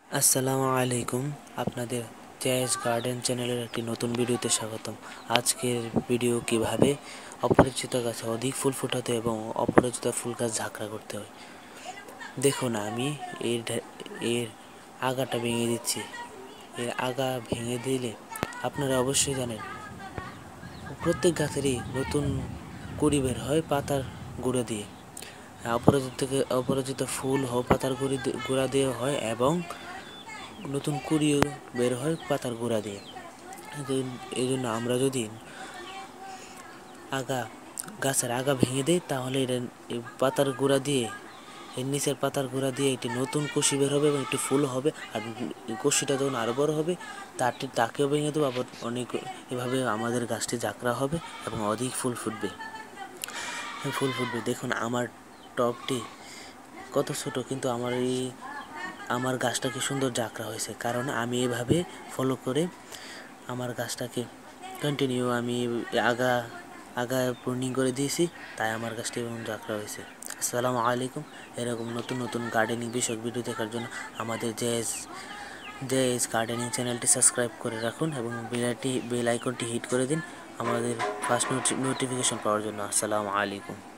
আসসালামু আলাইকুম। আপনাদের জায়েজ গার্ডেন চ্যানেলের একটি নতুন ভিডিওতে স্বাগতম। আজকের ভিডিও কিভাবে অপরিচিত গাছে অধিক ফুল ফোটাতে এবং অপরিচিত ফুল গাছ ঝাঁকড়া করতে হয়। দেখুন, আমি এর আগাটা ভেঙে দিচ্ছি। এর আগা ভেঙে দিলে আপনারা অবশ্যই জানেন প্রত্যেক গাছেরই নতুন কুড়ি বের হয় পাতার গুঁড়ো দিয়ে। অপরাজিত ফুল পাতার গুঁড়া দিয়ে হয় এবং নতুন কুড়িও বের হয় পাতার গোড়া দিয়ে। এই জন্য আমরা যদি গাছের আগা ভেঙে দিই তাহলে এই পাতার গোড়া দিয়ে এর নিচের পাতার গোড়া দিয়ে একটি নতুন কষি বের হবে এবং একটি ফুল হবে। আর কষিটা যখন আরও বড় হবে তাকেও ভেঙে দেবো। আবার এভাবে আমাদের গাছটি ঝাঁকড়া হবে এবং অধিক ফুল ফুটবে। দেখুন আমার টবটি কত ছোট, কিন্তু আমার গাছটা কি সুন্দর ঝাঁকড়া হয়েছে, কারণ আমি এভাবে ফলো করে আমার গাছটাকে কন্টিনিউ আমি আগা প্রুনিং করে দিয়েছি, তাই আমার গাছটি এরকম ঝাঁকড়া হয়েছে। আসসালামু আলাইকুম। এরকম নতুন নতুন গার্ডেনিং বিষয়ক ভিডিও দেখার জন্য আমাদের জায়েজ গার্ডেনিং চ্যানেলটি সাবস্ক্রাইব করে রাখুন এবং বেল আইকনটি হিট করে দিন আমাদের ফার্স্ট নোটিফিকেশন পাওয়ার জন্য। আসসালামু আলাইকুম।